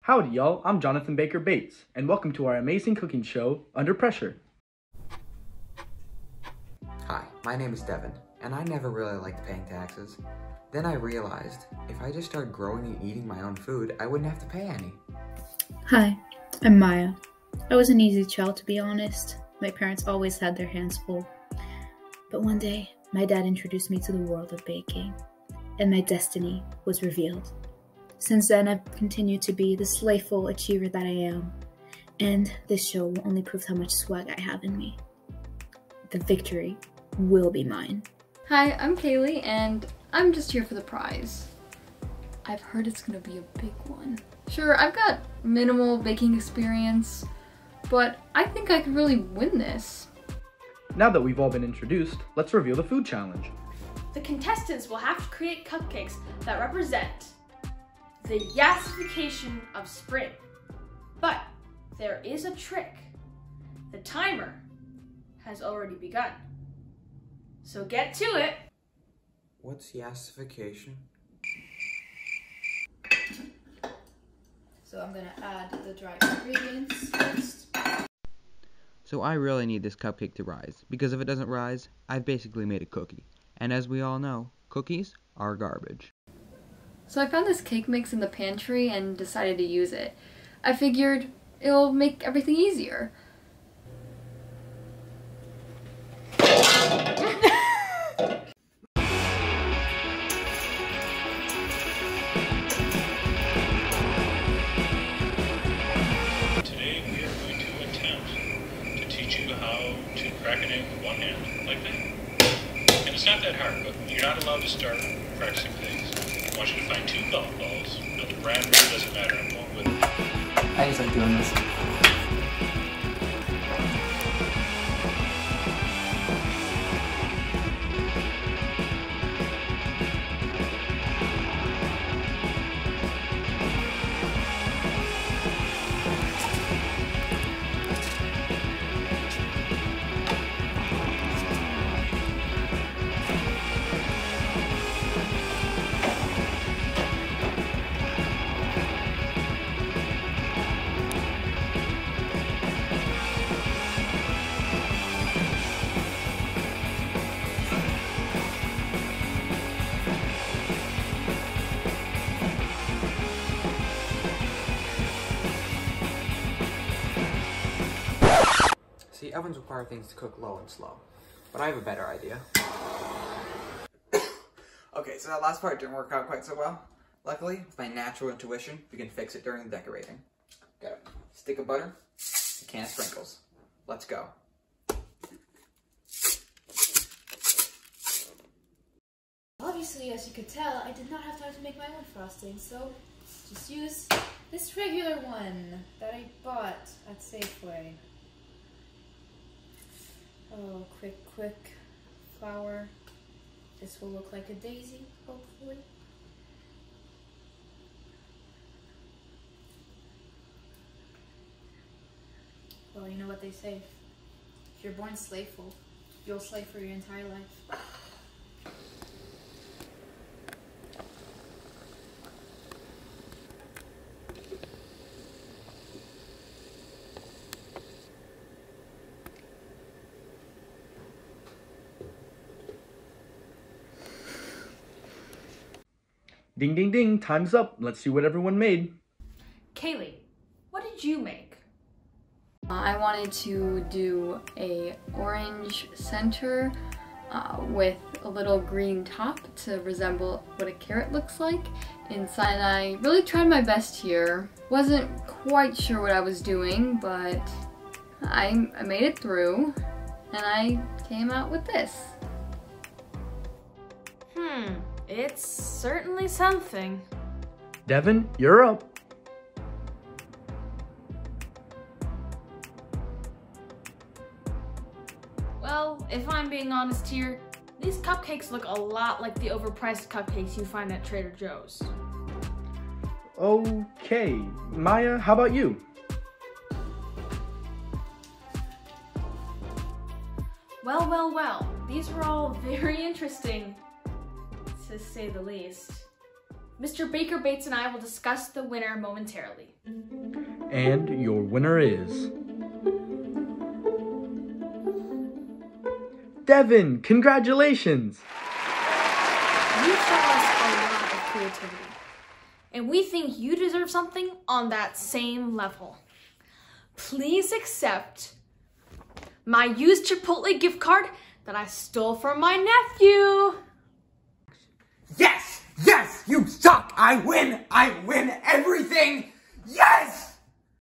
Howdy y'all, I'm Jonathan Baker Bates, and welcome to our amazing cooking show, Under Pressure. Hi, my name is Devin, and I never really liked paying taxes. Then I realized, if I just started growing and eating my own food, I wouldn't have to pay any. Hi, I'm Maya. I was an easy child, to be honest. My parents always had their hands full. But one day, my dad introduced me to the world of baking, and my destiny was revealed. Since then, I've continued to be the slayful achiever that I am, and this show will only prove how much swag I have in me. The victory will be mine. Hi, I'm Kaylee, and I'm just here for the prize. I've heard it's gonna be a big one. Sure, I've got minimal baking experience, but I think I could really win this. Now that we've all been introduced, let's reveal the food challenge. The contestants will have to create cupcakes that represent the yassification of spring. But there is a trick. The timer has already begun. So get to it. What's yassification? So I'm gonna add the dry ingredients first. So I really need this cupcake to rise, because if it doesn't rise, I've basically made a cookie. And as we all know, cookies are garbage. So I found this cake mix in the pantry and decided to use it. I figured it'll make everything easier. Today we are going to attempt to teach you how to crack an egg with one hand, like that. And it's not that hard, but you're not allowed to start practicing things. I want you to find 2 golf balls. Now the brand really doesn't matter. I'm going with it. I just like doing this. See, ovens require things to cook low and slow, but I have a better idea. Okay, so that last part didn't work out quite so well. Luckily, with my natural intuition, we can fix it during the decorating. Got a stick of butter, a can of sprinkles. Let's go. Obviously, as you could tell, I did not have time to make my own frosting, so just use this regular one that I bought at Safeway. Oh, quick flour. This will look like a daisy, hopefully. Well, you know what they say. If you're born slayful, you'll slay for your entire life. Ding ding ding, time's up. Let's see what everyone made. Kaylee, what did you make? I wanted to do a orange center with a little green top to resemble what a carrot looks like inside. And I really tried my best here. Wasn't quite sure what I was doing, but I made it through and I came out with this. It's certainly something. Devin, you're up. Well, if I'm being honest here, these cupcakes look a lot like the overpriced cupcakes you find at Trader Joe's. Okay, Maya, how about you? Well, these were all very interesting, to say the least. Mr. Baker Bates and I will discuss the winner momentarily. And your winner is... Devin, congratulations! You showed us a lot of creativity, and we think you deserve something on that same level. Please accept my used Chipotle gift card that I stole from my nephew. Yes! Yes! You suck! I win! I win everything! Yes!